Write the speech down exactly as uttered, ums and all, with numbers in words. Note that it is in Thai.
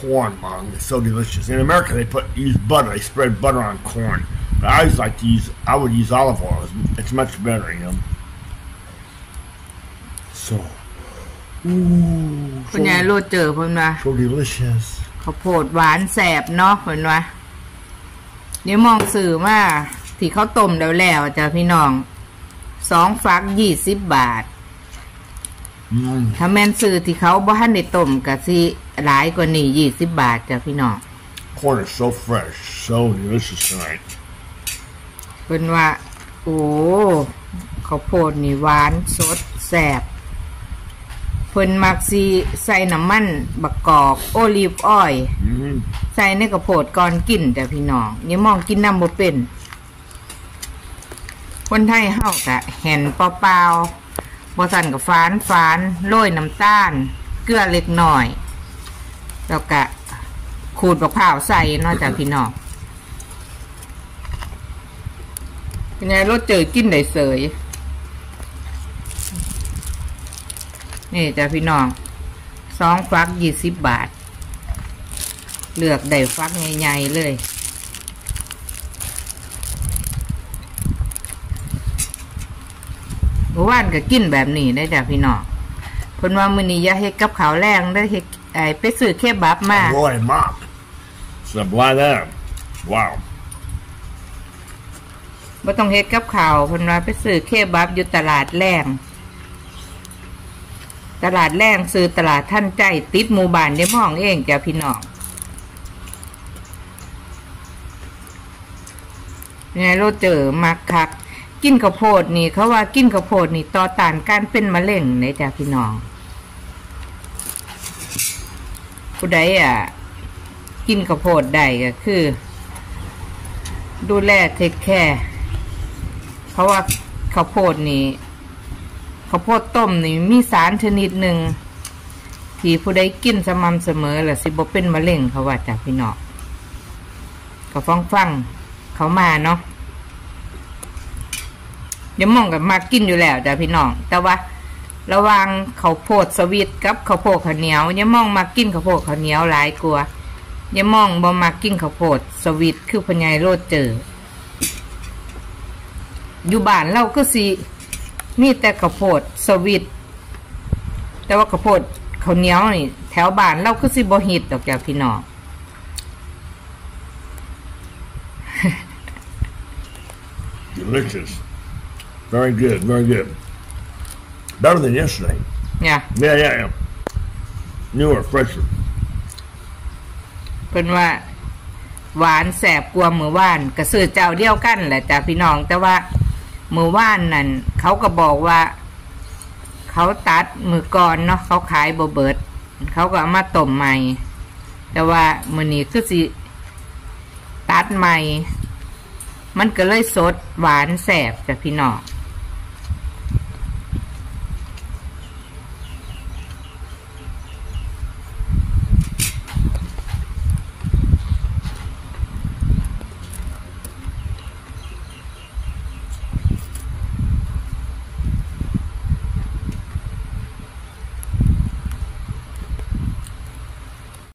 corn, Mom. It's so delicious. In America, they put use butter. They spread butter on corn. But I always like to use. I would use olive oil. It's, it's much better, you know. So, ooh, คุณยายโรเจอร์เพิ่นว่า so delicious. ข้าวโพดหวานแสบเนาะเพิ่นว่าเดี๋ยวมองสื่อมาที่เขาต้มแล้วแล้วจ้ะพี่น้องสองฟักยี่สิบบาทถ้าแม่นซื้อที่เขาบ่ทันได้ต้มก็สิหลายกว่านี้ยี่สิบบาทจ้ะพี่น้อง Corn is so fresh, so delicious tonight. เพิ่นว่าโอ้ข้าวโพดนี่หวานสดแซ่บเพิ่นมักสิใส่น้ำมันบักกอกโอลีฟออยล์ใส่ในข้าวโพดก่อนกินจ้ะพี่น้องอย่ามองกินน้ำบ่เป็นคนไทยเฮาก็แห่นเปล่าๆบ่สั่นก็ฝานฝานโรยน้ำตาลเกลือเล็กน้อยแล้วก็ขูดมะพร้าวใส่เนาะจ้ะพี่น้องเป็นไงรสเจอกินได้เสยนี่จ้ะพี่น้องสองฟักยี่สิบบาทเลือกได้ฟักใหญ่ๆเลยเมื่อวานก็กินแบบนี้ได้จ้ะพี่น้องเพิ่นว่ามื้อนี้อย่าเฮ็ดกับข้าวแรงเด้อเฮ็ดไอ้ไปซื้อเคบับมาอร่อยมากสับว่าแล้วว้าวบ่ต้องเฮ็ดกับข้าวเพิ่นว่าไปซื้อเคบับอยู่ตลาดแรงตลาดแรงซื้อตลาดท่านใจติดหมู่บ้านได้มองเองจ้ะพี่น้องไงโรเจอมักคักกินข้าวโพดนี่เขาว่ากินข้าวโพดนี่ต่อต้านการเป็นมะเร็งเนี่ยจ้ะพี่น้องผู้ใดอ่ะกินข้าวโพดได้ก็คือดูแลเทคแคร์เพราะว่าข้าวโพดนี่ข้าวโพดต้มนี่มีสารชนิดหนึ่งที่ผู้ใดกินสม่ำเสมอและสิบ่เป็นมะเร็งเขาว่าจ้ะพี่น้องก็ฟังฟังเขามาเนาะเดี๋ยวมองกับมากินอยู่แล้วจ้ะพี่น้องแต่ว่าระวังข้าวโพดสวีทกับข้าวโพดข้าวเหนียวอย่ามองมากินข้าวโพดข้าวเหนียวหลายกลัวอย่ามองบ่มากินข้าวโพดสวีทคือพญายโรดเจออยู่บ้านเราก็สินี่แต่ข้าวโพดสวีทแต่ว่าข้าวโพดข้าวเหนียวนี่แถวบ้านเราก็สิบ่ฮิตดอกจ้ะพี่น้อง Delicious. Very good, very good. Better than yesterday. Yeah. Yeah, yeah, yeah. Newer, fresher. เป็นว่าหวานแสบกว่ามือว่านกระสือเจ้าเดียวกันแหละจ้ะพี่น้องแต่ว่ามือว่านนั่นเขาก็บอกว่าเขาตัดมือก่อนเนาะเขาขายบ่เบิดเขาก็เอามาต้มใหม่แต่ว่ามื้อนี้คือสิตัดใหม่มันก็เลยสดหวานแสบจ้ะพี่น้อง